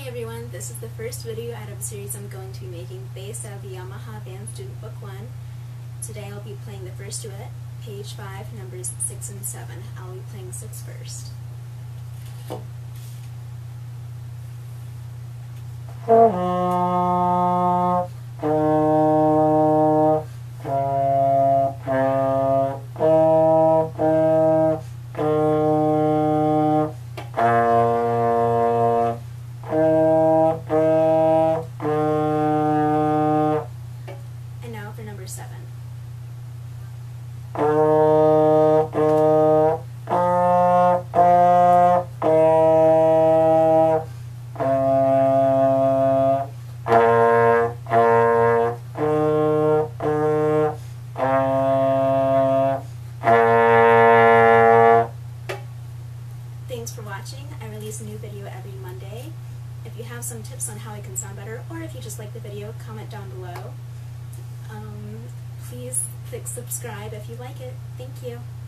Hey everyone, this is the first video out of a series I'm going to be making based out of the Yamaha Advanced Student Book 1. Today I'll be playing the first duet, page 5, numbers 6 and 7. I'll be playing 6 first. And now for number 7. Thanks for watching. I release a new video every Monday. If you have some tips on how I can sound better, or if you just like the video, comment down below. Please click subscribe if you like it. Thank you.